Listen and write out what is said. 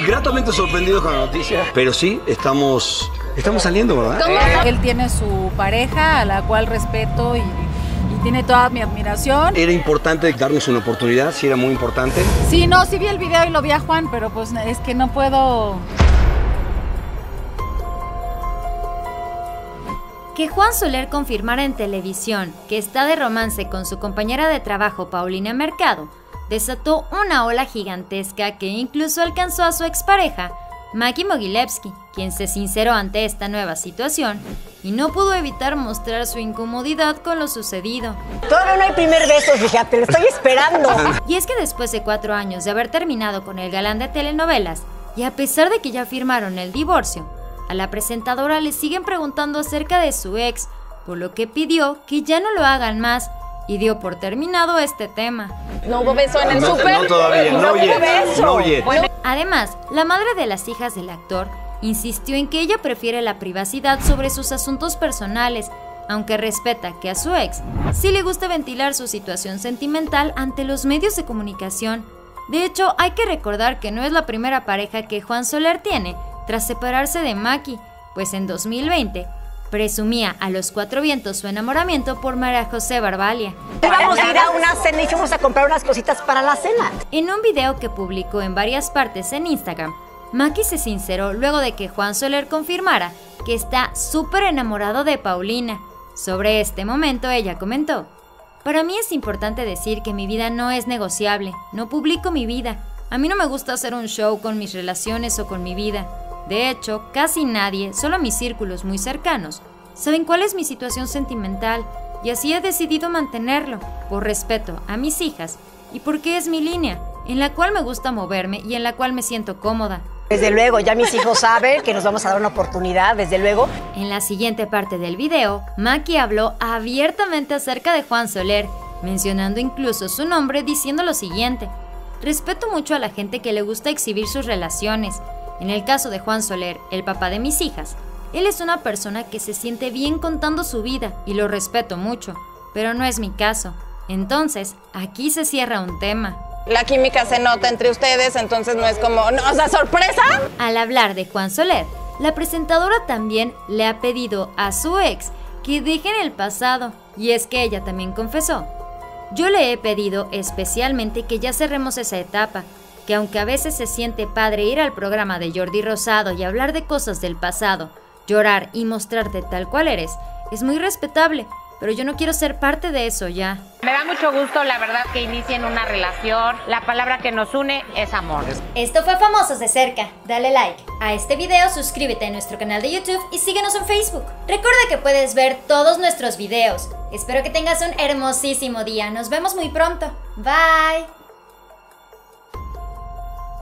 Gratamente sorprendido con la noticia, pero sí, estamos saliendo, ¿verdad? Él tiene su pareja, a la cual respeto y tiene toda mi admiración. Era importante darnos una oportunidad, sí era muy importante. Sí, no, sí vi el video y lo vi a Juan, pero pues es que no puedo... Que Juan Soler confirmara en televisión que está de romance con su compañera de trabajo Paulina Mercado desató una ola gigantesca que incluso alcanzó a su expareja, Maki Mogilevsky, quien se sinceró ante esta nueva situación y no pudo evitar mostrar su incomodidad con lo sucedido. Todavía no hay primer beso, fíjate, lo estoy esperando. Y es que después de 4 años de haber terminado con el galán de telenovelas, y a pesar de que ya firmaron el divorcio, a la presentadora le siguen preguntando acerca de su ex, por lo que pidió que ya no lo hagan más y dio por terminado este tema. ¿No hubo beso en el súper? No todavía, no yet. Además, la madre de las hijas del actor insistió en que ella prefiere la privacidad sobre sus asuntos personales, aunque respeta que a su ex sí le gusta ventilar su situación sentimental ante los medios de comunicación. De hecho, hay que recordar que no es la primera pareja que Juan Soler tiene tras separarse de Maki, pues en 2020 presumía a los 4 vientos su enamoramiento por María José Barbalia. Vamos a ir a una cena y fuimos a comprar unas cositas para la cena. En un video que publicó en varias partes en Instagram, Maki se sinceró luego de que Juan Soler confirmara que está súper enamorado de Paulina. Sobre este momento ella comentó: "Para mí es importante decir que mi vida no es negociable, no publico mi vida. A mí no me gusta hacer un show con mis relaciones o con mi vida. De hecho, casi nadie, solo mis círculos muy cercanos, saben cuál es mi situación sentimental y así he decidido mantenerlo, por respeto a mis hijas y porque es mi línea, en la cual me gusta moverme y en la cual me siento cómoda". Desde luego, ya mis hijos saben que nos vamos a dar una oportunidad, desde luego. En la siguiente parte del video, Maki habló abiertamente acerca de Juan Soler, mencionando incluso su nombre diciendo lo siguiente: "Respeto mucho a la gente que le gusta exhibir sus relaciones. En el caso de Juan Soler, el papá de mis hijas, él es una persona que se siente bien contando su vida y lo respeto mucho, pero no es mi caso. Entonces, aquí se cierra un tema". La química se nota entre ustedes, entonces no es como, no, o sea, sorpresa. Al hablar de Juan Soler, la presentadora también le ha pedido a su ex que dejen el pasado, y es que ella también confesó: "Yo le he pedido especialmente que ya cerremos esa etapa, que aunque a veces se siente padre ir al programa de Jordi Rosado y hablar de cosas del pasado, llorar y mostrarte tal cual eres, es muy respetable, pero yo no quiero ser parte de eso ya". Me da mucho gusto, la verdad, que inicien una relación. La palabra que nos une es amor. Esto fue Famosos de Cerca. Dale like a este video, suscríbete a nuestro canal de YouTube y síguenos en Facebook. Recuerda que puedes ver todos nuestros videos. Espero que tengas un hermosísimo día. Nos vemos muy pronto. Bye.